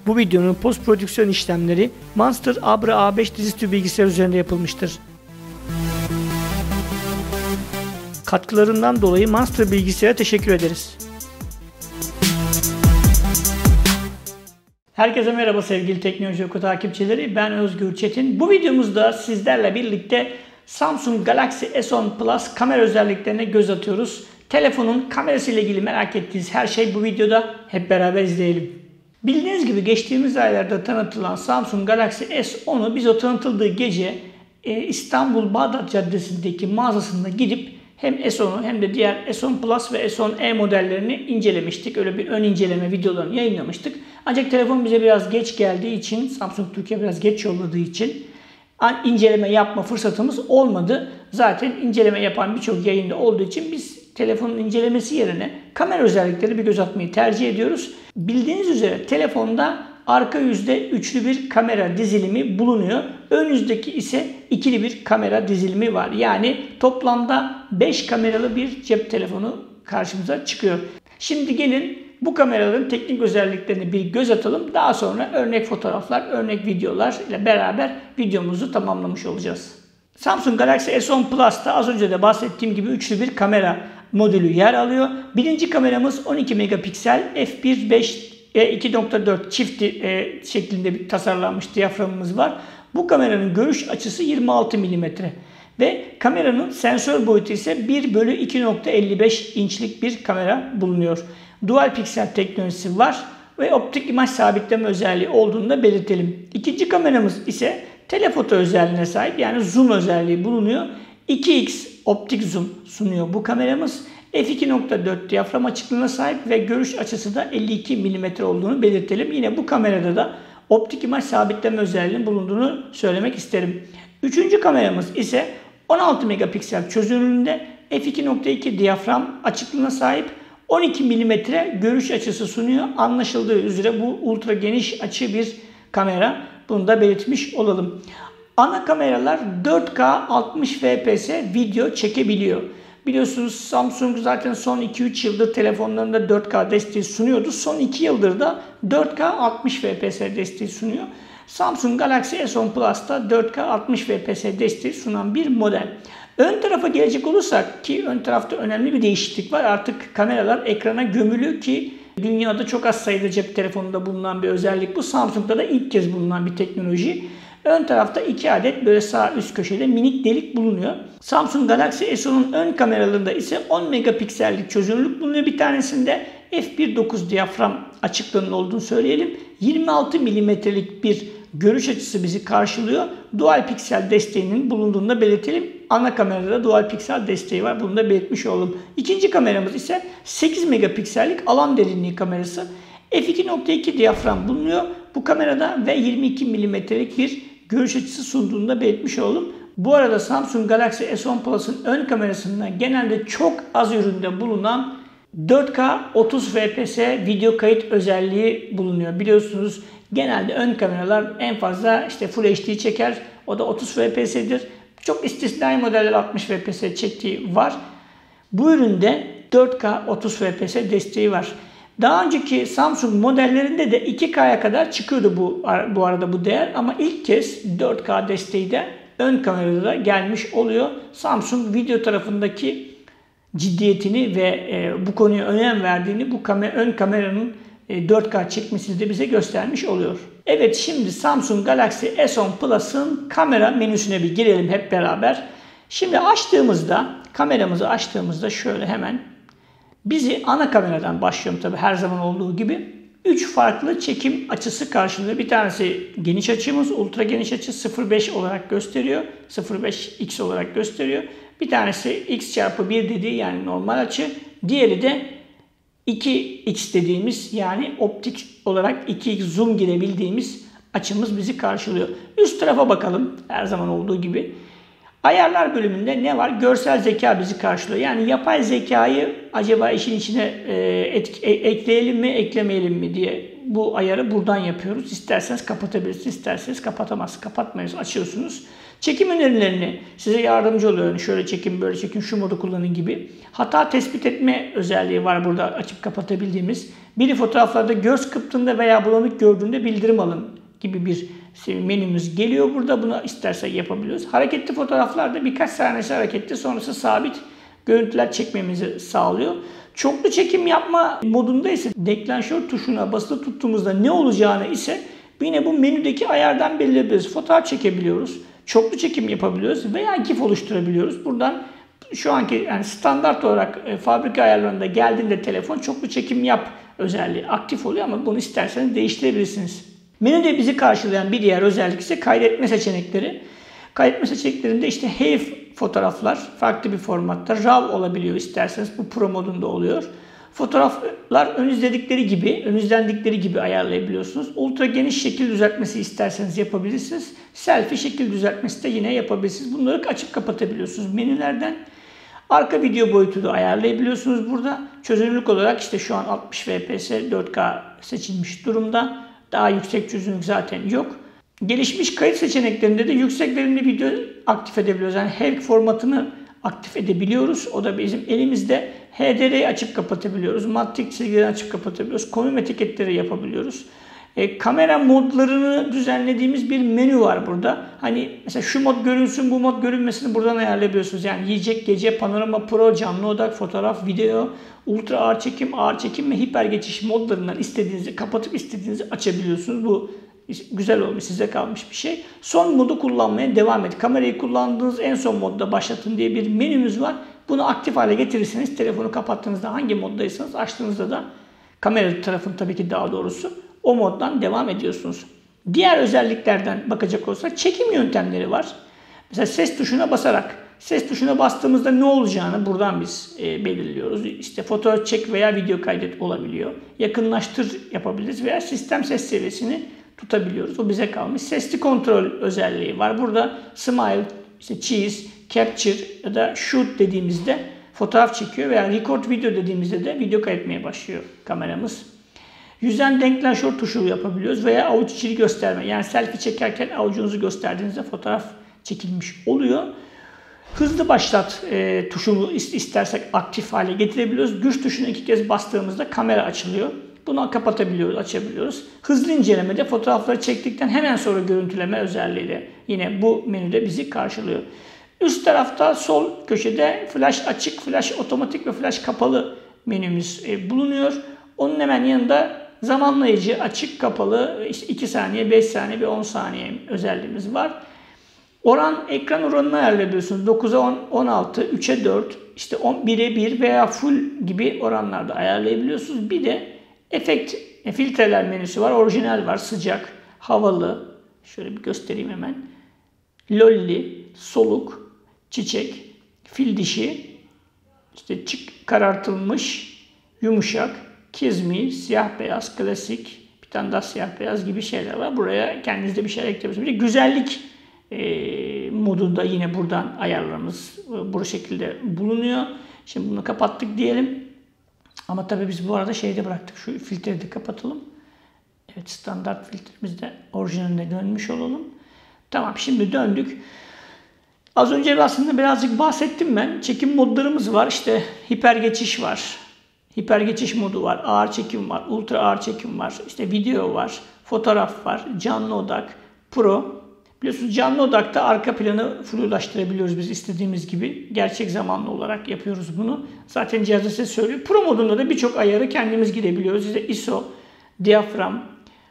Bu videonun post prodüksiyon işlemleri Monster Abra A5 dizüstü bilgisayar üzerinde yapılmıştır. Katkılarından dolayı Monster bilgisayara teşekkür ederiz. Herkese merhaba sevgili Teknoloji Oku takipçileri. Ben Özgür Çetin. Bu videomuzda sizlerle birlikte Samsung Galaxy S10 Plus kamera özelliklerine göz atıyoruz. Telefonun kamerası ile ilgili merak ettiğiniz her şey bu videoda. Hep beraber izleyelim. Bildiğiniz gibi geçtiğimiz aylarda tanıtılan Samsung Galaxy S10'u biz o tanıtıldığı gece İstanbul Bağdat Caddesi'ndeki mağazasında gidip hem S10'u hem de diğer S10 Plus ve S10e modellerini incelemiştik. Öyle bir ön inceleme videolarını yayınlamıştık. Ancak telefon bize biraz geç geldiği için, Samsung Türkiye biraz geç yolladığı için inceleme yapma fırsatımız olmadı. Zaten inceleme yapan birçok yayında olduğu için biz telefonun incelemesi yerine kamera özellikleri bir göz atmayı tercih ediyoruz. Bildiğiniz üzere telefonda arka yüzde üçlü bir kamera dizilimi bulunuyor. Ön yüzdeki ise ikili bir kamera dizilimi var. Yani toplamda 5 kameralı bir cep telefonu karşımıza çıkıyor. Şimdi gelin bu kameraların teknik özelliklerini bir göz atalım. Daha sonra örnek fotoğraflar, örnek videolar ile beraber videomuzu tamamlamış olacağız. Samsung Galaxy S10 Plus'ta az önce de bahsettiğim gibi üçlü bir kamera modülü yer alıyor. Birinci kameramız 12 megapiksel f1.5 2.4 çift şeklinde bir tasarlanmış diyaframımız var. Bu kameranın görüş açısı 26 mm ve kameranın sensör boyutu ise 1/2.55 inçlik bir kamera bulunuyor. Dual piksel teknolojisi var ve optik imaj sabitleme özelliği olduğunu da belirtelim. İkinci kameramız ise telefoto özelliğine sahip, yani zoom özelliği bulunuyor. 2x optik zoom sunuyor bu kameramız. f2.4 diyafram açıklığına sahip ve görüş açısı da 52 mm olduğunu belirtelim. Yine bu kamerada da optik imaj sabitleme özelliğinin bulunduğunu söylemek isterim. Üçüncü kameramız ise 16 megapiksel çözünürlüğünde f2.2 diyafram açıklığına sahip, 12 mm görüş açısı sunuyor. Anlaşıldığı üzere bu ultra geniş açı bir kamera. Bunu da belirtmiş olalım. Ana kameralar 4K 60 fps video çekebiliyor. Biliyorsunuz Samsung zaten son 2-3 yıldır telefonlarında 4K desteği sunuyordu. Son 2 yıldır da 4K 60 fps desteği sunuyor. Samsung Galaxy S10 Plus'ta 4K 60 fps desteği sunan bir model. Ön tarafa gelecek olursak, ki ön tarafta önemli bir değişiklik var. Artık kameralar ekrana gömülü, ki dünyada çok az sayıda cep telefonunda bulunan bir özellik bu. Samsung'da da ilk kez bulunan bir teknoloji. Ön tarafta 2 adet böyle sağ üst köşede minik delik bulunuyor. Samsung Galaxy S10'un ön kameralarında ise 10 megapiksellik çözünürlük bulunuyor. Bir tanesinde f1.9 diyafram açıklığının olduğunu söyleyelim. 26 milimetrelik bir görüş açısı bizi karşılıyor. Dual piksel desteğinin bulunduğunu da belirtelim. Ana kamerada da dual piksel desteği var. Bunu da belirtmiş olalım. İkinci kameramız ise 8 megapiksellik alan derinliği kamerası. f2.2 diyafram bulunuyor bu kamerada ve 22 milimetrelik bir görüş açısı sunduğunu da belirtmiş olalım. Bu arada Samsung Galaxy S10 Plus'ın ön kamerasında genelde çok az üründe bulunan 4K 30 fps video kayıt özelliği bulunuyor. Biliyorsunuz genelde ön kameralar en fazla işte Full HD çeker. O da 30 fps'dir. Çok istisnai modeller 60 fps çektiği var. Bu üründe 4K 30 fps desteği var. Daha önceki Samsung modellerinde de 2K'ya kadar çıkıyordu bu arada bu değer, ama ilk kez 4K desteği de ön kamerada da gelmiş oluyor. Samsung video tarafındaki ciddiyetini ve bu konuya önem verdiğini bu ön kameranın 4K çekmesini de bize göstermiş oluyor. Evet, şimdi Samsung Galaxy S10 Plus'ın kamera menüsüne bir girelim hep beraber. Şimdi kameramızı açtığımızda şöyle hemen bizi ana kameradan başlıyorum tabii her zaman olduğu gibi. 3 farklı çekim açısı karşılıyor. Bir tanesi geniş açımız, ultra geniş açı 0.5 olarak gösteriyor. 0.5x olarak gösteriyor. Bir tanesi x/1 dediği, yani normal açı. Diğeri de 2x dediğimiz, yani optik olarak 2x zoom girebildiğimiz açımız bizi karşılıyor. Üst tarafa bakalım her zaman olduğu gibi. Ayarlar bölümünde ne var? Görsel zeka bizi karşılıyor. Yani yapay zekayı acaba işin içine ekleyelim mi, eklemeyelim mi diye bu ayarı buradan yapıyoruz. İsterseniz kapatabilirsiniz, isterseniz kapatamazsınız. Kapatmayız, açıyorsunuz. Çekim önerilerini size yardımcı oluyor. Yani şöyle çekin, böyle çekin, şu modu kullanın gibi. Hata tespit etme özelliği var burada açıp kapatabildiğimiz. Biri fotoğraflarda göz kırptığında veya bulanık gördüğünde bildirim alın gibi bir menümüz geliyor burada. Bunu istersek yapabiliyoruz. Hareketli fotoğraflarda birkaç saniyesi hareketli, sonrası sabit görüntüler çekmemizi sağlıyor. Çoklu çekim yapma modunda ise deklanşör tuşuna basılı tuttuğumuzda ne olacağını ise yine bu menüdeki ayardan belirleyebiliriz. Fotoğraf çekebiliyoruz, çoklu çekim yapabiliyoruz veya GIF oluşturabiliyoruz. Buradan şu anki yani standart olarak fabrika ayarlarında geldiğinde telefon çoklu çekim yap özelliği aktif oluyor ama bunu isterseniz değiştirebilirsiniz. Menüde bizi karşılayan bir diğer özellik ise kaydetme seçenekleri. Kaydetme seçeneklerinde işte HEIF fotoğraflar farklı bir formatta RAW olabiliyor isterseniz. Bu Pro modunda oluyor. Fotoğraflar ön izlendikleri gibi ayarlayabiliyorsunuz. Ultra geniş şekil düzeltmesi isterseniz yapabilirsiniz. Selfie şekil düzeltmesi de yine yapabilirsiniz. Bunları açıp kapatabiliyorsunuz menülerden. Arka video boyutu da ayarlayabiliyorsunuz burada. Çözünürlük olarak işte şu an 60 fps 4K seçilmiş durumda. Daha yüksek çözünürlük zaten yok. Gelişmiş kayıt seçeneklerinde de yüksek verimli video aktif edebiliyoruz. Yani HEIF formatını aktif edebiliyoruz. O da bizim elimizde. HDR'yi açıp kapatabiliyoruz. Matrik çizgileri açıp kapatabiliyoruz. Konum etiketleri yapabiliyoruz. Kamera modlarını düzenlediğimiz bir menü var burada. Hani mesela şu mod görünsün, bu mod görünmesini buradan ayarlayabiliyorsunuz. Yani yiyecek, gece, panorama, pro, canlı odak, fotoğraf, video, ultra ağır çekim ve hiper geçiş modlarından istediğinizi kapatıp istediğinizi açabiliyorsunuz. Bu güzel olmuş, size kalmış bir şey. Son modu kullanmaya devam et. Kamerayı kullandığınız en son modda başlatın diye bir menümüz var. Bunu aktif hale getirirseniz telefonu kapattığınızda hangi moddaysanız açtığınızda da kamera tarafın tabii ki daha doğrusu o moddan devam ediyorsunuz. Diğer özelliklerden bakacak olursak çekim yöntemleri var. Mesela ses tuşuna basarak. Ses tuşuna bastığımızda ne olacağını buradan biz belirliyoruz. İşte fotoğraf çek veya video kaydet olabiliyor. Yakınlaştır yapabiliriz veya sistem ses seviyesini tutabiliyoruz. O bize kalmış. Sesli kontrol özelliği var. Burada smile, işte cheese, capture ya da shoot dediğimizde fotoğraf çekiyor veya record video dediğimizde de video kaydetmeye başlıyor kameramız. Yüzden deklanşör tuşu yapabiliyoruz veya avuç içini gösterme. Yani selfie çekerken avucunuzu gösterdiğinizde fotoğraf çekilmiş oluyor. Hızlı başlat tuşunu istersek aktif hale getirebiliyoruz. Güç tuşunu 2 kez bastığımızda kamera açılıyor. Bunu kapatabiliyoruz, açabiliyoruz. Hızlı incelemede fotoğrafları çektikten hemen sonra görüntüleme özelliği de yine bu menüde bizi karşılıyor. Üst tarafta sol köşede flash açık, flash otomatik ve flash kapalı menümüz bulunuyor. Onun hemen yanında zamanlayıcı açık kapalı işte 2 saniye, 5 saniye ve 10 saniye özelliğimiz var. Ekran oranını ayarlayabiliyorsunuz. 9'a 10, 16, 3'e 4, işte 1'e 1 veya full gibi oranlarda ayarlayabiliyorsunuz. Bir de efekt, filtreler menüsü var. Orijinal var, sıcak, havalı. Şöyle bir göstereyim hemen. Lolli, soluk, çiçek, fil dişi, işte karartılmış, yumuşak, kizmi, siyah beyaz, klasik, bir tane daha siyah beyaz gibi şeyler var. Buraya kendinizde bir şeyler ekleyebilirsiniz. Bir de güzellik modunda yine buradan ayarlarımız bu şekilde bulunuyor. Şimdi bunu kapattık diyelim. Ama tabii biz bu arada şeyde bıraktık. Şu filtreyi de kapatalım. Evet, standart filtremiz de orijinaline dönmüş olalım. Tamam, şimdi döndük. Az önce aslında birazcık bahsettim ben. Çekim modlarımız var. İşte hiper geçiş var. Hiper geçiş modu var. Ağır çekim var. Ultra ağır çekim var. İşte video var. Fotoğraf var. Canlı odak. Pro. Biliyorsunuz canlı odakta arka planı flulaştırabiliyoruz biz istediğimiz gibi. Gerçek zamanlı olarak yapıyoruz bunu. Zaten cihazda size söylüyor. Pro modunda da birçok ayarı kendimiz girebiliyoruz. İşte ISO, diyafram,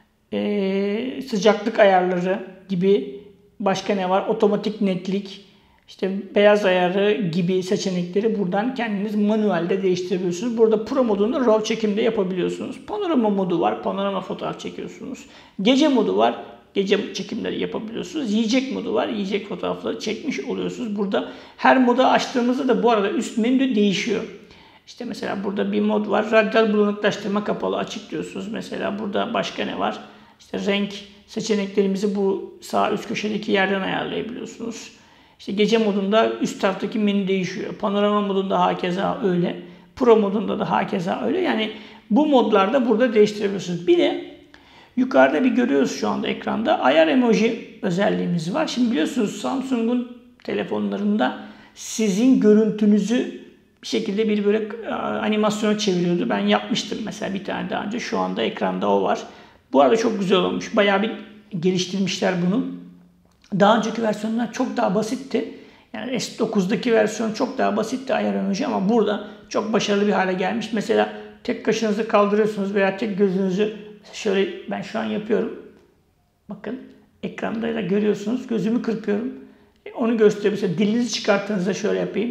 sıcaklık ayarları gibi başka ne var? Otomatik netlik, işte beyaz ayarı gibi seçenekleri buradan kendiniz manuelde değiştirebiliyorsunuz. Burada Pro modunda RAW çekimde yapabiliyorsunuz. Panorama modu var. Panorama fotoğraf çekiyorsunuz. Gece modu var. Gece çekimleri yapabiliyorsunuz. Yiyecek modu var. Yiyecek fotoğrafları çekmiş oluyorsunuz. Burada her moda açtığımızda da bu arada üst menü değişiyor. İşte mesela burada bir mod var. Radyal bulanıklaştırma kapalı açık diyorsunuz. Mesela burada başka ne var? İşte renk seçeneklerimizi bu sağ üst köşedeki yerden ayarlayabiliyorsunuz. İşte gece modunda üst taraftaki menü değişiyor. Panorama modunda hakeza öyle. Pro modunda da hakeza öyle. Yani bu modlarda burada değiştirebiliyorsunuz. Bir de Yukarıda bir görüyoruz şu anda ekranda. Ayar emoji özelliğimiz var. Şimdi biliyorsunuz Samsung'un telefonlarında sizin görüntünüzü bir şekilde bir böyle animasyona çeviriyordu. Ben yapmıştım mesela bir tane daha önce. Şu anda ekranda o var. Bu arada çok güzel olmuş. Bayağı bir geliştirmişler bunu. Daha önceki versiyonlar çok daha basitti. Yani S9'daki versiyon çok daha basitti ayar emoji ama burada çok başarılı bir hale gelmiş. Mesela tek kaşınızı kaldırıyorsunuz veya tek gözünüzü şöyle ben şu an yapıyorum. Bakın ekranda da görüyorsunuz. Gözümü kırpıyorum. Onu gösteriyor. Mesela dilinizi çıkarttığınızda şöyle yapayım.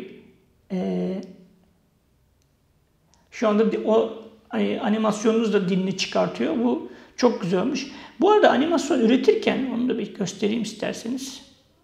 Şu anda o animasyonunuz da dilini çıkartıyor. Bu çok güzel olmuş. Bu arada animasyon üretirken onu da bir göstereyim isterseniz.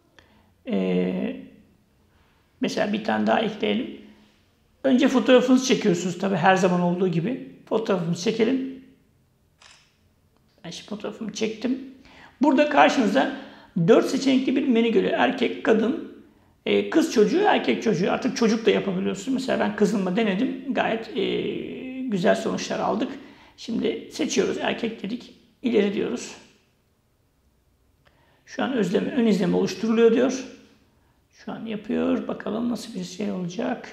Mesela bir tane daha ekleyelim. Önce fotoğrafınızı çekiyorsunuz tabii her zaman olduğu gibi. Fotoğrafımızı çekelim. Ben şimdi fotoğrafımı çektim. Burada karşınıza 4 seçenekli bir menü geliyor. Erkek, kadın, kız çocuğu, erkek çocuğu. Artık çocuk da yapabiliyorsunuz. Mesela ben kızımla denedim. Gayet güzel sonuçlar aldık. Şimdi seçiyoruz. Erkek dedik. İleri diyoruz. Şu an ön izleme oluşturuluyor diyor. Şu an yapıyor. Bakalım nasıl bir şey olacak.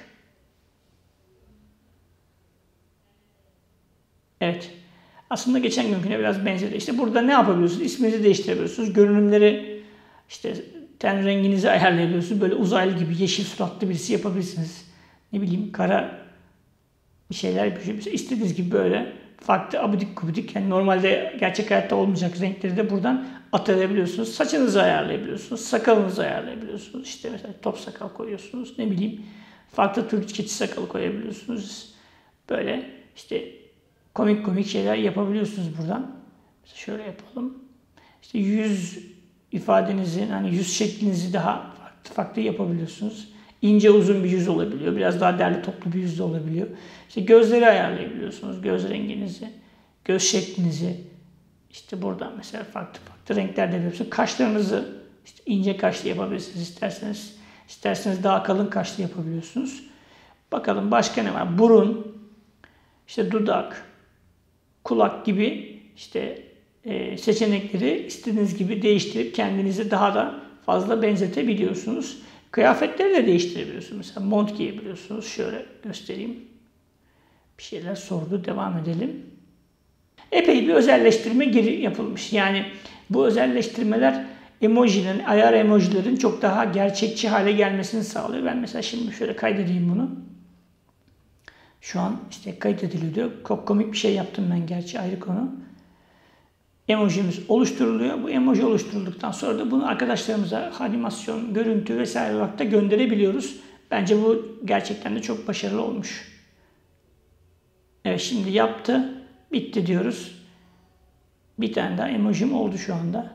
Evet. Aslında geçen günküne biraz benzedi. İşte burada ne yapabiliyorsunuz? İsminizi değiştirebiliyorsunuz. Görünümleri, işte ten renginizi ayarlayabiliyorsunuz. Böyle uzaylı gibi yeşil suratlı birisi yapabilirsiniz. Ne bileyim kara bir şeyler istediğiniz gibi böyle farklı abidik gubidik. Yani normalde gerçek hayatta olmayacak renkleri de buradan atayabiliyorsunuz. Saçınızı ayarlayabiliyorsunuz. Sakalınızı ayarlayabiliyorsunuz. İşte mesela top sakal koyuyorsunuz. Ne bileyim farklı tür keçi sakalı koyabiliyorsunuz. Böyle işte komik şeyler yapabiliyorsunuz buradan. Mesela şöyle yapalım. İşte yüz ifadenizi, hani yüz şeklinizi daha farklı yapabiliyorsunuz. İnce uzun bir yüz olabiliyor. Biraz daha derli toplu bir yüz de olabiliyor. İşte gözleri ayarlayabiliyorsunuz. Göz renginizi, göz şeklinizi. İşte buradan mesela farklı renklerde yapıyorsunuz. Kaşlarınızı işte ince kaşlı yapabilirsiniz isterseniz. İsterseniz daha kalın kaşlı yapabiliyorsunuz. Bakalım başka ne var? Burun, işte dudak, kulak gibi işte seçenekleri istediğiniz gibi değiştirip kendinizi daha da fazla benzetebiliyorsunuz. Kıyafetleri de değiştirebiliyorsunuz. Mesela mont giyebiliyorsunuz. Şöyle göstereyim. Bir şeyler sordu. Devam edelim. Epey bir özelleştirme yapılmış. Yani bu özelleştirmeler ayar emojilerin çok daha gerçekçi hale gelmesini sağlıyor. Ben mesela şimdi şöyle kaydedeyim bunu. Şu an işte kaydediliyor diyor. Çok komik bir şey yaptım ben gerçi ayrı konu. Emojimiz oluşturuluyor. Bu emoji oluşturulduktan sonra da bunu arkadaşlarımıza animasyon, görüntü vesaire olarak da gönderebiliyoruz. Bence bu gerçekten de çok başarılı olmuş. Evet şimdi yaptı. Bitti diyoruz. Bir tane daha emojim oldu şu anda.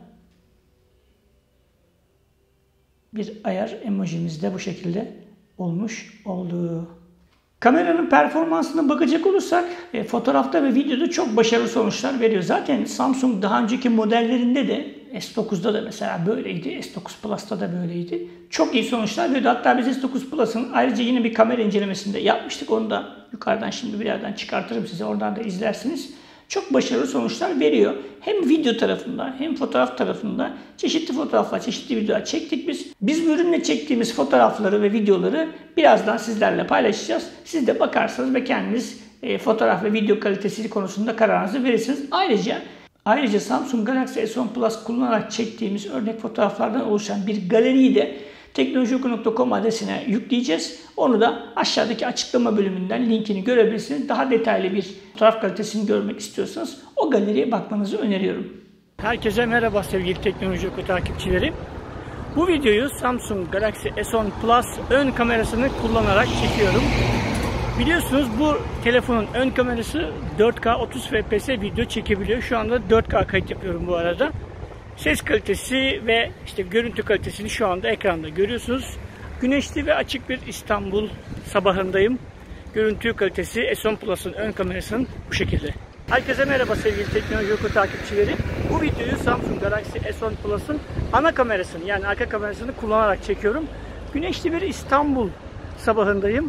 Bir ayar emojimiz de bu şekilde olmuş oldu. Kameranın performansına bakacak olursak fotoğrafta ve videoda çok başarılı sonuçlar veriyor. Zaten Samsung daha önceki modellerinde de S9'da da mesela böyleydi. S9 Plus'ta da böyleydi. Çok iyi sonuçlar veriyordu. Hatta biz S9 Plus'ın ayrıca yine bir kamera incelemesinde yapmıştık. Onu da yukarıdan şimdi bir yerden çıkartırım size. Oradan da izlersiniz. Çok başarılı sonuçlar veriyor. Hem video tarafında hem fotoğraf tarafında çeşitli fotoğraflar, çeşitli videolar çektik biz. Biz bu ürünle çektiğimiz fotoğrafları ve videoları birazdan sizlerle paylaşacağız. Siz de bakarsınız ve kendiniz fotoğraf ve video kalitesi konusunda kararınızı verirsiniz. Ayrıca Samsung Galaxy S10 Plus kullanarak çektiğimiz örnek fotoğraflardan oluşan bir galeriyi de teknolojioku.com adresine yükleyeceğiz. Onu da aşağıdaki açıklama bölümünden linkini görebilirsiniz. Daha detaylı bir fotoğraf kalitesini görmek istiyorsanız o galeriye bakmanızı öneriyorum. Herkese merhaba sevgili Teknoloji Oku takipçileri. Bu videoyu Samsung Galaxy S10 Plus ön kamerasını kullanarak çekiyorum. Biliyorsunuz bu telefonun ön kamerası 4K 30 FPS video çekebiliyor. Şu anda 4K kayıt yapıyorum bu arada. Ses kalitesi ve işte görüntü kalitesini şu anda ekranda görüyorsunuz. Güneşli ve açık bir İstanbul sabahındayım. Görüntü kalitesi S10 Plus'ın ön kamerasının bu şekilde. Herkese merhaba sevgili Teknoloji Oku takipçileri. Bu videoyu Samsung Galaxy S10 Plus'ın ana kamerasını yani arka kamerasını kullanarak çekiyorum. Güneşli bir İstanbul sabahındayım.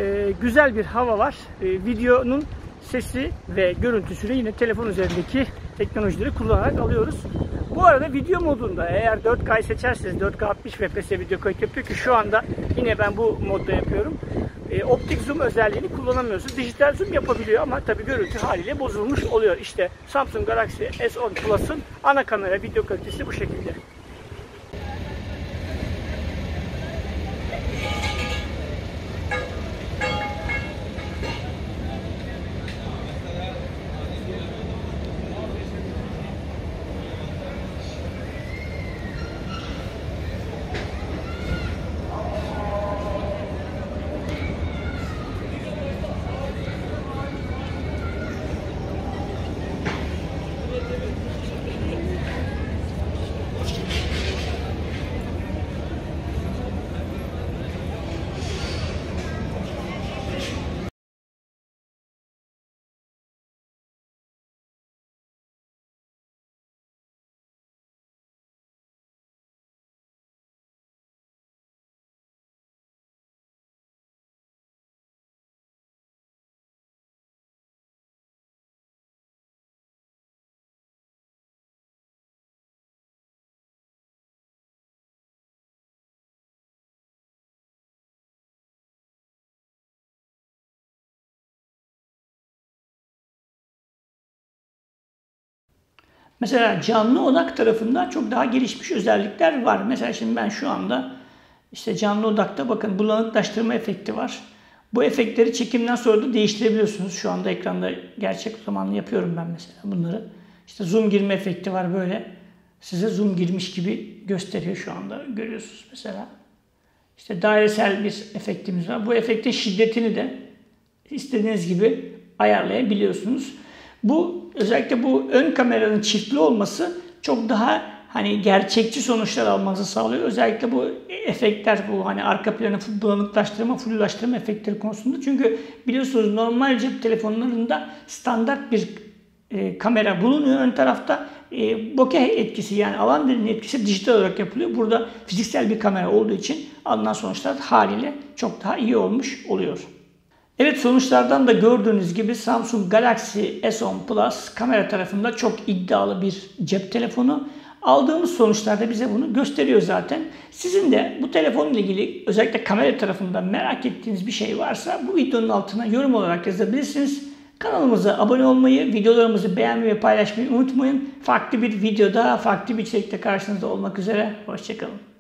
Güzel bir hava var. Videonun sesi ve görüntüsünü yine telefon üzerindeki teknolojileri kullanarak alıyoruz. Bu arada video modunda eğer 4K'yı seçerseniz 4K 60 FPS video kayıt yapıyor ki şu anda yine ben bu modda yapıyorum. Optik zoom özelliğini kullanamıyorsunuz. Dijital zoom yapabiliyor ama tabi görüntü haliyle bozulmuş oluyor. İşte Samsung Galaxy S10 Plus'ın ana kamera video kalitesi bu şekilde. Mesela canlı odak tarafında çok daha gelişmiş özellikler var. Mesela şimdi ben şu anda işte canlı odakta bakın bulanıklaştırma efekti var. Bu efektleri çekimden sonra da değiştirebiliyorsunuz. Şu anda ekranda gerçek zamanlı yapıyorum ben mesela bunları. İşte zoom girme efekti var böyle. Size zoom girmiş gibi gösteriyor şu anda. Görüyorsunuz mesela. İşte dairesel bir efektimiz var. Bu efektin şiddetini de istediğiniz gibi ayarlayabiliyorsunuz. Bu özellikle bu ön kameranın çiftli olması çok daha hani gerçekçi sonuçlar almanızı sağlıyor. Özellikle bu efektler, bu hani arka planı bulanıklaştırma, fulllaştırma efektleri konusunda. Çünkü biliyorsunuz normal cep telefonlarında standart bir kamera bulunuyor ön tarafta. Bokeh etkisi yani alan derinliği etkisi dijital olarak yapılıyor. Burada fiziksel bir kamera olduğu için alınan sonuçlar haliyle çok daha iyi olmuş oluyor. Evet, sonuçlardan da gördüğünüz gibi Samsung Galaxy S10 Plus kamera tarafında çok iddialı bir cep telefonu. Aldığımız sonuçlar da bize bunu gösteriyor zaten. Sizin de bu telefonla ilgili özellikle kamera tarafında merak ettiğiniz bir şey varsa bu videonun altına yorum olarak yazabilirsiniz. Kanalımıza abone olmayı, videolarımızı beğenmeyi ve paylaşmayı unutmayın. Farklı bir videoda, farklı bir içerikte karşınızda olmak üzere. Hoşçakalın.